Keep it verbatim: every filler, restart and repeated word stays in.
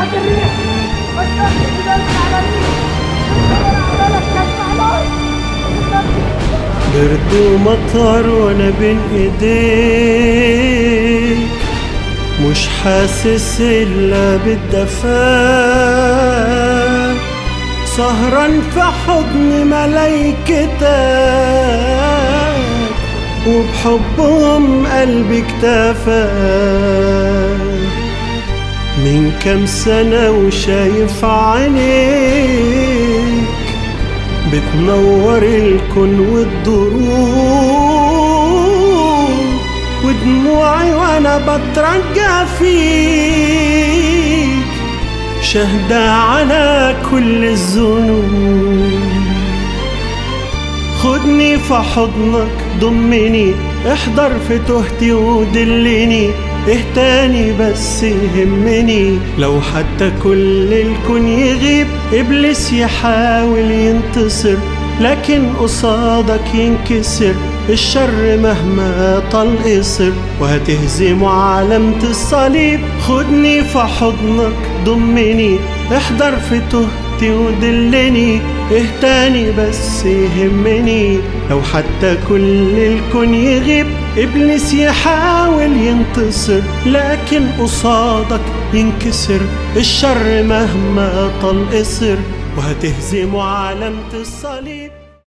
بعد الريح بس كده على الريح على لك برد ومطر وانا بين ايديك، مش حاسس الا بالدفا، سهران في حضن ملايكتك وبحبهم قلبي اكتفى. من كام سنة وشايف عينيك بتنور الكون والدروب، ودموعي وانا بترجع فيك شهدة على كل الذنوب. خدني في حضنك ضمني، احضر في تهتي ودلني، اهتاني بس يهمني. لو حتى كل الكون يغيب إبليس يحاول ينتصر، لكن قصادك ينكسر الشر مهما طال قصر، وهتهزمه علامة الصليب. خدني في حضنك ضمني، احضر في تهتي ودلني، اهتاني بس يهمني. لو حتى كل الكون يغيب إبليس يحاول ينتصر، لكن قصادك ينكسر الشر مهما طال قصر، وهتهزمه علامة الصليب.